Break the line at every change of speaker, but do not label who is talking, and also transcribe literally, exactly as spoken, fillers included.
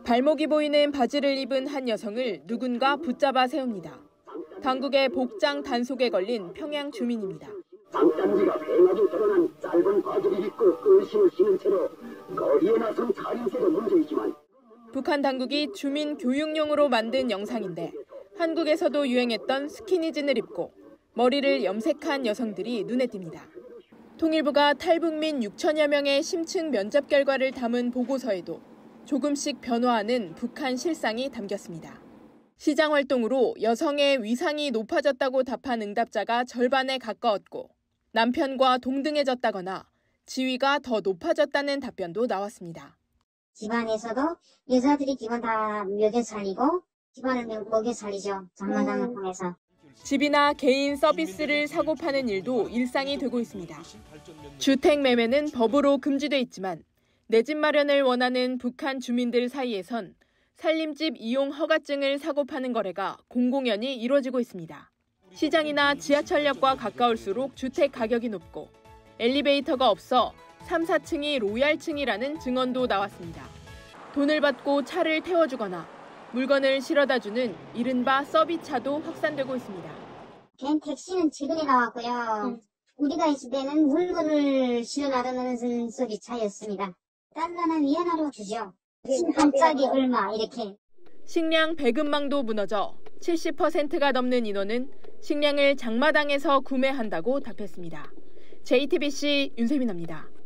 발목이 보이는 바지를 입은 한 여성을 누군가 붙잡아 세웁니다. 당국의 복장 단속에 걸린 평양 주민입니다.
장단지가 휑하게 드러난 짧은 바지를 입고 끈신을 신은 채로 거리에 나선 차림새도 문제이지만
북한 당국이 주민 교육용으로 만든 영상인데 한국에서도 유행했던 스키니진을 입고 머리를 염색한 여성들이 눈에 띕니다. 통일부가 탈북민 육천여 명의 심층 면접 결과를 담은 보고서에도 조금씩 변화하는 북한 실상이 담겼습니다. 시장 활동으로 여성의 위상이 높아졌다고 답한 응답자가 절반에 가까웠고 남편과 동등해졌다거나 지위가 더 높아졌다는 답변도 나왔습니다.
집안에서도 여자들이 기본 다 먹여 살리고 집안을 먹여 살리죠. 장만당을 통해서.
집이나 개인 서비스를 사고 파는 일도 일상이 되고 있습니다. 주택 매매는 법으로 금지돼 있지만 내 집 마련을 원하는 북한 주민들 사이에선 살림집 이용 허가증을 사고 파는 거래가 공공연히 이루어지고 있습니다. 시장이나 지하철역과 가까울수록 주택 가격이 높고 엘리베이터가 없어 삼, 사층이 로얄층이라는 증언도 나왔습니다. 돈을 받고 차를 태워주거나 물건을 실어다주는 이른바 서비스차도 확산되고 있습니다.
벤 택시는 최근에 나왔고요. 음. 우리가 있을 때는 물건을 실어나르는 서비스차였습니다. 달러는 위안화로 주죠. 한 짝이 얼마 이렇게.
식량 배급망도 무너져 칠십 퍼센트가 넘는 인원은 식량을 장마당에서 구매한다고 답했습니다. 제이티비씨 윤세민입니다.